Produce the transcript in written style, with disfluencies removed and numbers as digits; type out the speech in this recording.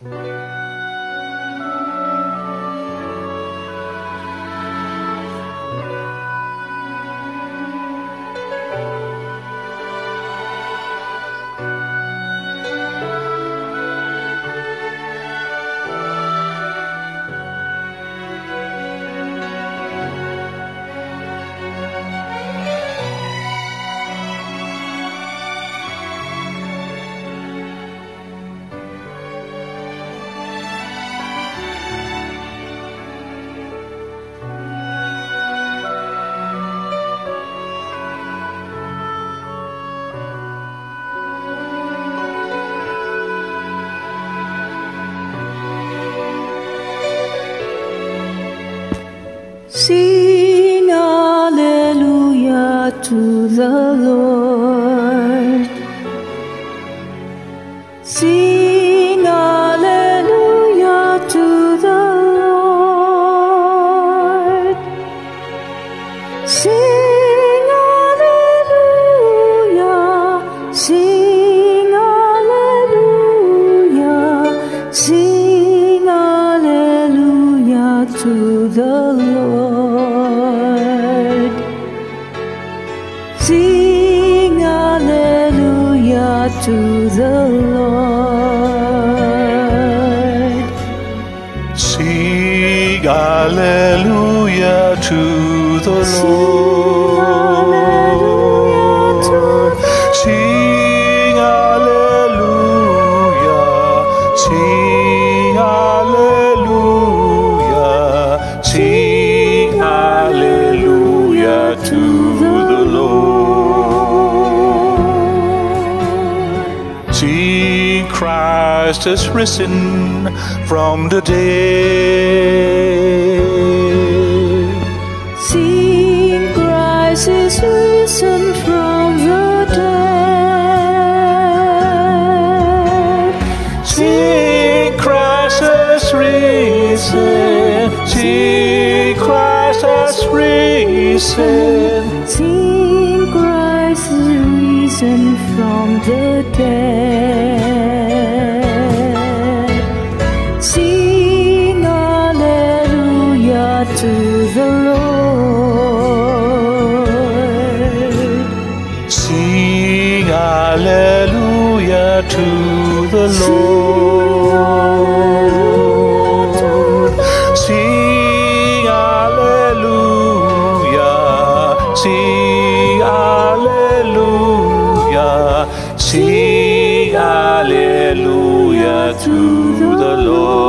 Sing hallelujah to the Lord. Sing hallelujah to the Lord. Sing hallelujah. Sing hallelujah. Sing hallelujah to the Lord. Sing hallelujah to the Lord. Sing hallelujah to the Lord. Sing hallelujah. Sing hallelujah. Sing hallelujah to the Lord. Sing Christ has risen from the dead. Sing Christ is risen from the dead. Sing Christ has risen. Sing Christ has risen. Sing Christ is risen from the dead. Sing hallelujah to the Lord. Sing hallelujah to the Lord. Sing hallelujah. Sing hallelujah. Sing hallelujah to the Lord.